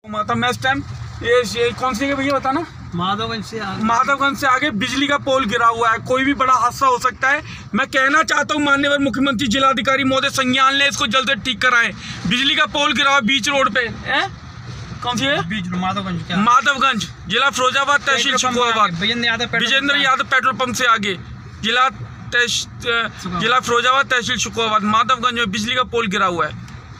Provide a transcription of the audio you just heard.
माता मैं इस टाइम ये कौन सी जगह भैया बताना? माधवगंज से आगे बिजली का पोल गिरा हुआ है। कोई भी बड़ा हादसा हो सकता है। मैं कहना चाहता हूँ माननीय मुख्यमंत्री जिलाधिकारी महोदय संज्ञान ले, इसको जल्द से ठीक कराएं। बिजली का पोल गिरा हुआ बीच रोड पे है। कौन सी है? माधवगंज, जिला फिरोजाबाद, तहसील शुकोहाबाद। विजेंद्र यादव पेट्रोल पंप से आगे, जिला फिरोजाबाद, तहसील शुकोहाबाद। माधवगंज में बिजली का पोल गिरा हुआ है।